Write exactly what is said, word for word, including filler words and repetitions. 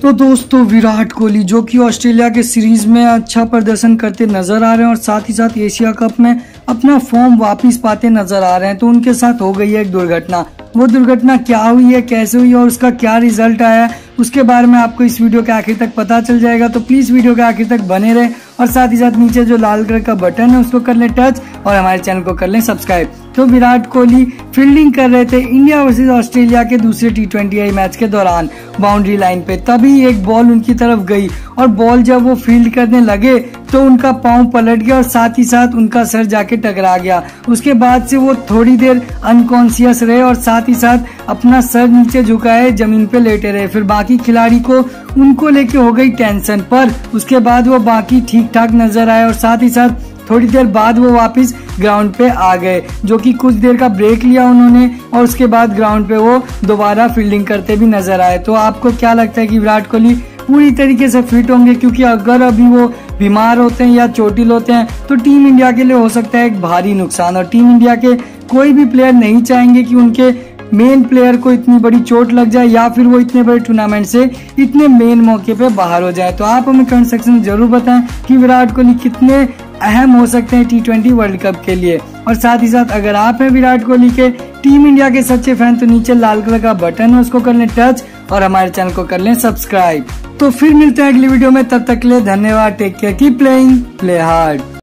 तो दोस्तों विराट कोहली जो कि ऑस्ट्रेलिया के सीरीज में अच्छा प्रदर्शन करते नजर आ रहे हैं और साथ ही साथ एशिया कप में अपना फॉर्म वापस पाते नजर आ रहे हैं, तो उनके साथ हो गई है एक दुर्घटना। वो दुर्घटना क्या हुई है, कैसे हुई है और उसका क्या रिजल्ट आया है, उसके बारे में आपको इस वीडियो के आखिर तक पता चल जाएगा। तो प्लीज वीडियो के आखिर तक बने रहे और साथ ही साथ नीचे जो लाल कलर का बटन है उसको कर ले टच और हमारे चैनल को कर ले सब्सक्राइब। तो विराट कोहली फील्डिंग कर रहे थे इंडिया वर्सेस ऑस्ट्रेलिया के दूसरे टी ट्वेंटी आई मैच के दौरान बाउंड्री लाइन पे, तभी एक बॉल उनकी तरफ गई और बॉल जब वो फील्ड करने लगे तो उनका पांव पलट गया और साथ ही साथ उनका सर जाके टकरा गया। उसके बाद से वो थोड़ी देर अनकॉन्शियस रहे और साथ ही साथ अपना सर नीचे झुकाए जमीन पे लेटे रहे। फिर बाकी खिलाड़ी को उनको लेके हो गई टेंशन, पर उसके बाद वो बाकी ठीक ठाक नजर आए और साथ ही साथ थोड़ी देर बाद वो वापस ग्राउंड पे आ गए, जो कि कुछ देर का ब्रेक लिया उन्होंने और उसके बाद ग्राउंड पे वो दोबारा फील्डिंग करते भी नजर आए। तो आपको क्या लगता है कि विराट कोहली पूरी तरीके से फिट होंगे? क्योंकि अगर अभी वो बीमार होते हैं या चोटिल होते हैं तो टीम इंडिया के लिए हो सकता है एक भारी नुकसान, और टीम इंडिया के कोई भी प्लेयर नहीं चाहेंगे कि उनके मेन प्लेयर को इतनी बड़ी चोट लग जाए या फिर वो इतने बड़े टूर्नामेंट से इतने मेन मौके पे बाहर हो जाए। तो आप हमें कमेंट सेक्शन में जरूर बताएं कि विराट कोहली कितने अहम हो सकते हैं टी ट्वेंटी वर्ल्ड कप के लिए। और साथ ही साथ अगर आप हैं विराट कोहली के टीम इंडिया के सच्चे फैन तो नीचे लाल कलर का बटन है उसको कर लें टच और हमारे चैनल को कर लें सब्सक्राइब। तो फिर मिलते हैं अगली वीडियो में, तब तक के लिए धन्यवाद। Take care, keep playing, play hard.